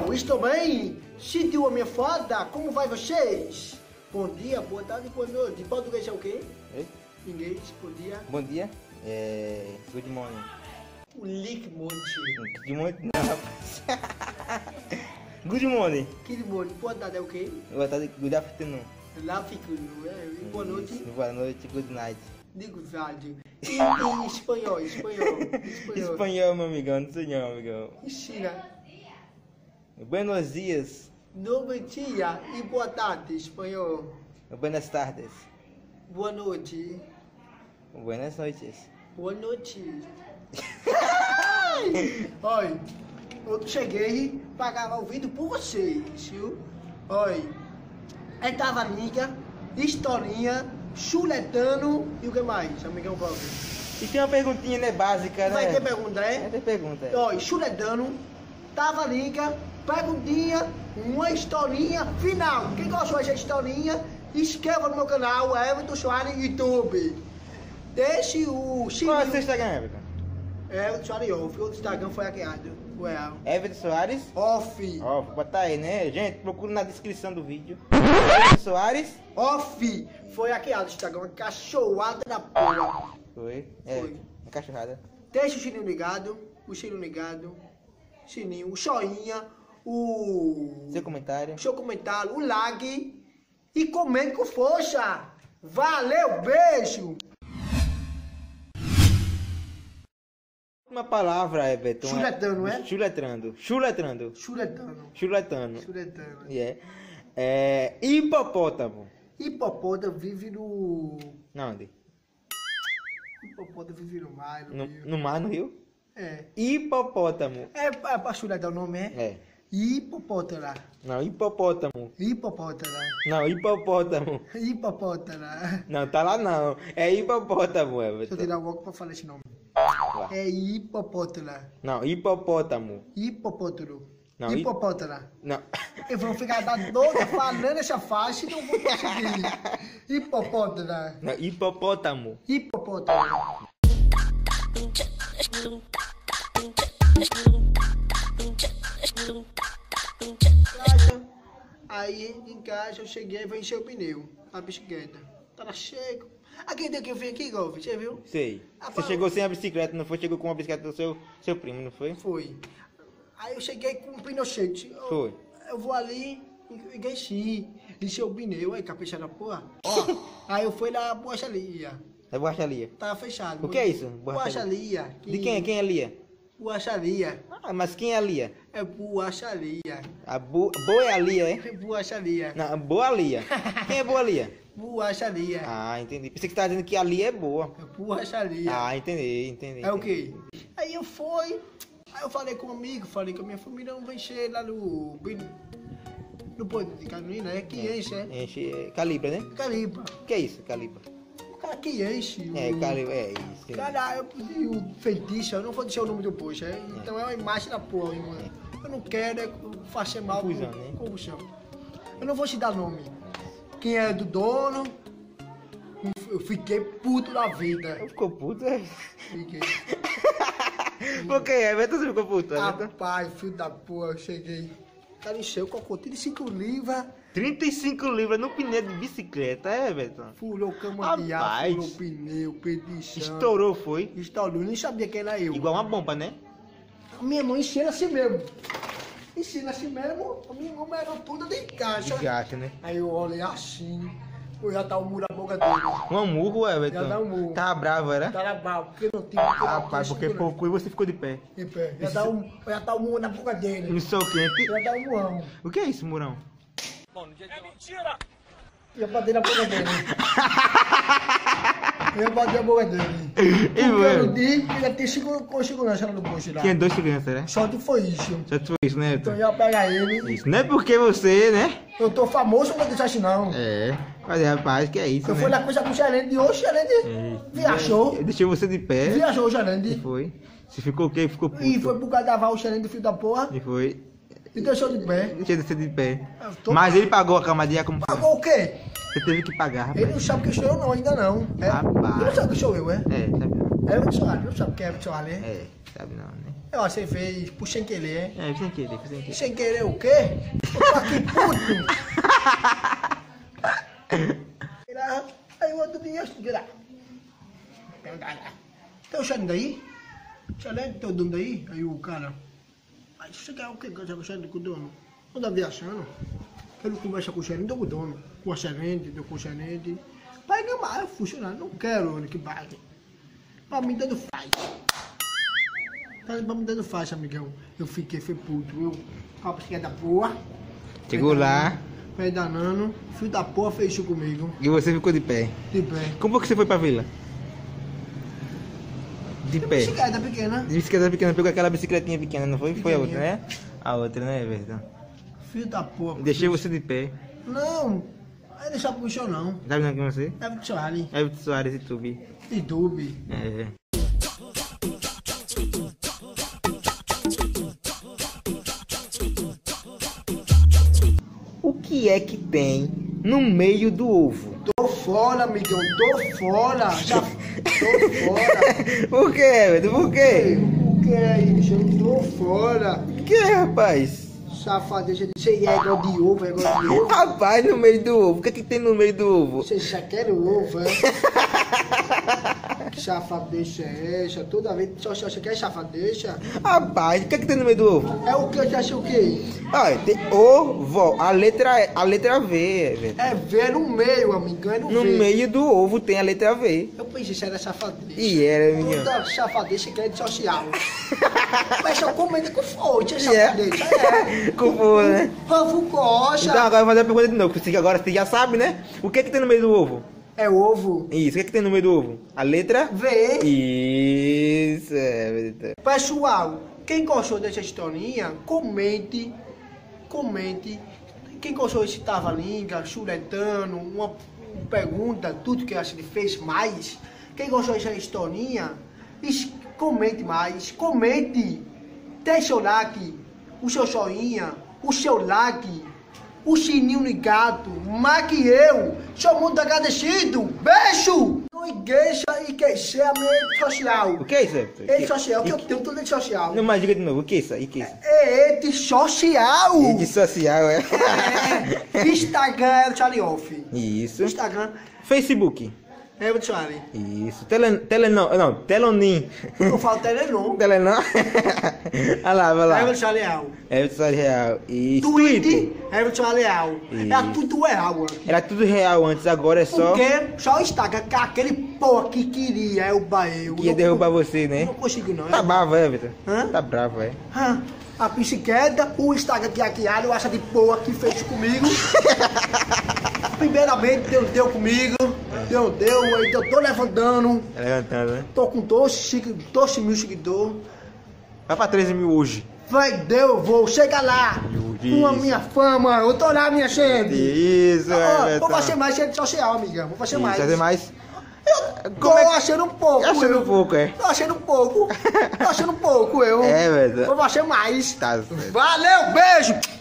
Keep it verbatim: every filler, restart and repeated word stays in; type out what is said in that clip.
pessoal, estou bem? Sentiu a minha foda? Como vai vocês? Bom dia, boa tarde, boa noite. Português é o quê? Oi? Inglês, bom dia. Bom dia. É... Good morning. O Lick Monte. Good morning? Não, rapaz. Good morning. Good morning, boa tarde é o quê? Boa tarde. Good afternoon. Lá fico, é? E boa noite. Isso, boa noite. Good night. Digo rádio. E, e espanhol, espanhol, espanhol. Espanhol, meu amigão. Não sei não, amigão. China. Buenos dias. Bom dia e boa tarde, espanhol. Buenas tardes. Boa noite. Buenas noites. Boa noite. Olha, eu cheguei para gravar o vídeo por vocês, viu? Olha, aí tava amiga, historinha, chuletano e o que mais, amigão Bob? E tem uma perguntinha, né, básica, né? Vai ter pergunta, Vai é? ter pergunta, é. Olha, chuletano, tava liga, perguntinha, uma historinha final. Quem gostou dessa historinha, inscreva no meu canal, Everton Soares YouTube. Deixe o sininho. Qual é o seu Instagram, Everton? Everton Soares Off, o Instagram foi hackeado. Well. Everton Soares? Off. Ó, vou botar aí, né? Gente, procura na descrição do vídeo. Everton Soares? Off. Foi hackeado o Instagram, uma cachorrada da porra. Foi. É, Foi. uma cachorrada. Deixa o sininho ligado, o sininho ligado, sininho, o joinha, o... Seu comentário. seu comentário, o like e comente com força. Valeu, beijo. Uma palavra, Everton. Chuletando, é? Chuletrando. Chuletrando. Chuletano. Chuletando. Chuletano. Yeah. É, hipopótamo. Hipopótamo vive no... Não, onde? Hipopótamo vive no mar, no, No, rio. no mar, no rio? É. Hipopótamo. É, é pra chuletar o nome, é? É. Hipopótamo. Não, hipopótamo. Hipopótamo. Não, hipopótamo. Hipopótamo. Não, tá lá não. É hipopótamo, Deixa eu Everton. tirar o óculos pra falar esse nome. Lá. É hipopótamo. Não, hipopótamo. Hipopótamo. Não, hi- Hipopótamo. Não. Eu vou ficar da doida falando essa faixa e não vou conseguir. Hipopótamo. Não, hipopótamo. Hipopótamo. Aí em casa eu cheguei e vou encher o pneu da bicicleta. Tava cheio. Aquele dia que eu vim aqui, Golf, você viu? Sei. Ah, Você pá. chegou sem a bicicleta, não foi? Chegou com a bicicleta do seu, seu primo, não foi? Foi. Aí eu cheguei com o pneu cheio. Eu, Foi. eu vou ali e enchi. Encheu o pneu, aí capricha da porra. Ó, aí eu fui na borracharia. É borracharia. Tava fechado. O que é isso? Borracharia. De quem? Quem é Lia? Borracharia. Ah, mas quem é a Lia? É borracharia. A bo... boa é a Lia, é? É borracharia. Não, boa Lia. Quem é boa Lia? Borracharia. Ah, entendi. Pensei que você tava dizendo que a Lia é boa. É borracharia. Ah, entendi, entendi. É o entendi. quê? Aí eu fui, aí eu falei com um amigo, falei com a minha família, não vai encher lá no... bem no ponto de Carolina, é que enche, é? Enche, é calibra, né? Calibra. O que é isso, calibra? O cara que enche. É, o... calibra, é isso. Cara, eu pedi o feitiço, eu não vou deixar o nome do post, é? Então é uma imagem da porra, irmão. Eu não quero, é fazer mal. Confusão, com- né? Confusão. Eu não vou te dar nome. Quem é do dono, eu fiquei puto da vida. Ficou puto, é? Fiquei. Por que, Everton? Você ficou puto, Everton? Rapaz, filho da porra, eu cheguei. O cara encheu o cocotinho de cinco livros, trinta e cinco libras no pneu de bicicleta, é, Everton? furou cama de ar, Rapaz. furou pneu, pedição. Estourou, foi? Estourou, nem sabia quem era eu. Igual uma bomba, né? Minha mãe enchendo assim mesmo. Enchendo assim mesmo, a minha mãe era toda de caixa. De gacha, né? Aí eu olhei assim, eu já tava o muro na boca dele. Um murro, Everton. Já dá um murro. Tava bravo, era? Tava bravo, porque não tinha. porque não Rapaz, tinha porque segurança. pouco e você ficou de pé. De pé. Já dá um, já tá o muro na boca dele. No sol quente. Já dá um murrão. O que é isso, Murão? Ia bater na boca dele. Ia bater na boca dele. E, Porque eu mano? não disse que ia ter seguro- com segurança lá no posto lá. Tinha dois crianças, né? Só que foi isso. Só foi isso, né, Então Everton? eu ia pegar ele. Isso. Não é porque você, né? Eu tô famoso, não vou deixar assim não. É. Mas, rapaz, que é isso, Eu né? fui lá conversar com o gerente e hoje o gerente É. viajou. Eu deixei você de pé. Viajou o E gerente. foi. Você ficou o quê? Ficou puto. E foi pro carnaval o gerente do filho da porra. E foi. E deixou de pé. Deixei você de pé. Eu tô- Mas ele pagou a cama de ar como foi? Pagou o quê? Você teve que pagar, rapaz. Ele não sabe que sou eu não, ainda não. É. Rapaz. Ele não sabe que sou eu, é? É, sabe não. É o Everton Soares, não sabe quem é Everton Soares, é? É, sabe não, né? Eu acho que você fez por sem querer. É, sem querer, sem querer. Sem querer o quê? Eu tô aqui puto. Aí o outro dia, lá. Tá achando daí? Excelente, teu dono daí? Aí o cara. Aí você quer o que? Você tá achando com o dono? Não tá viajando. Ele conversa com o gerente, com o dono. Com o gerente, com o gerente. Vai ganhar, funcionário. Não quero que pague. Pra mim, tanto faz. Pra mim, tanto faz, amigão. Eu fiquei, foi puto. Eu, a pesquisa da porra. Chegou lá. Foi danando. Filho da porra fez isso comigo. E você ficou de pé. De pé. Como que você foi pra vila? De pé. Bicicleta pequena. De bicicleta pequena, pegou aquela bicicletinha pequena, não foi? Foi a outra, né? A outra, né, verdade? Filho da porra. Deixei você de pé. Não. Aí deixar pro bicho não. Sabe não que você? É pro Soares. É o Soares e Tube. YouTube. É. O que é que tem no meio do ovo? Tô fora, amigão. Tô fora. Já tô fora. Por que, Everton? Por quê? O que é isso? Eu tô fora. O que, rapaz? Safadeza de você é igual de ovo, é igual de ovo. Rapaz, no meio do ovo. O que é que tem no meio do ovo? Você já quer o ovo, é? Que safadeza é essa? Toda vez só você quer safadeza? Rapaz, o que é que tem no meio do ovo? É o que eu já sei o quê? Olha, tem ovo, a letra, a letra V, Everton. É ver no meio, amigão, é no, No V. meio do ovo tem a letra V. Eu pensei que era safadeza. E era, menino. Toda safadeza que é de social. Mas só comenta com forte, é Yeah. safadeza. É. Como, né? Ovo coxa. Então agora eu vou fazer a pergunta de novo, porque agora você já sabe, né? O que é que tem no meio do ovo? É ovo. Isso, o que é que tem no meio do ovo? A letra? V. Isso, é verdade. Pessoal, quem gostou dessa historinha, comente, comente. Quem gostou desse Tava-Língua, chuletando, uma pergunta, tudo que a gente fez mais. Quem gostou dessa historinha, es- comente mais, comente. Deixa o like, o seu joinha, o seu like, o sininho ligado, mais que eu. Sou muito agradecido. Beijo! Não igreja e queixei a minha rede social. O que é isso, Everton? Rede social, que eu tenho tudo rede social. Não, mas diga de novo, o que é isso aí? O que é isso? É rede social. Rede social, é? É. Instagram é o Charlie Off. Isso. Instagram Facebook. é o Charlie. Isso. Tele, telenão, não, Telonim. Eu falo Telenon. Telenão. Olha lá, olha É lá. o Charlie Real. É o Twitter real. E Twitter é o Charlie Real. Isso. É tudo real. Era tudo real antes, agora é só Porque só o Instagram, que aquele porra que queria é o Baeu. que ia derrubar você, né? Não consigo não. Tá é? bravo, é, Everton? Hã? Tá bravo, é. Hã? A bicicleta, o Instagram que hackearam, acha de porra que fez comigo. Primeiramente, Deus deu comigo. Deus deu, então eu tô levantando. Tá levantando, né? Tô com doze mil seguidores. Vai pra treze mil hoje. Vai, Deus, vou. Chega lá. Isso. Com a minha fama. Eu tô lá, minha gente. Isso, Ó, Everton. vou fazer mais rede social, amiga. Vou fazer Isso, mais. fazer mais. Tô Como é que- achando um pouco. Achando eu. um pouco, é. Tô achando um pouco. Tô achando um pouco, eu. É, Everton. Vou fazer mais. Tá certo. Valeu, beijo.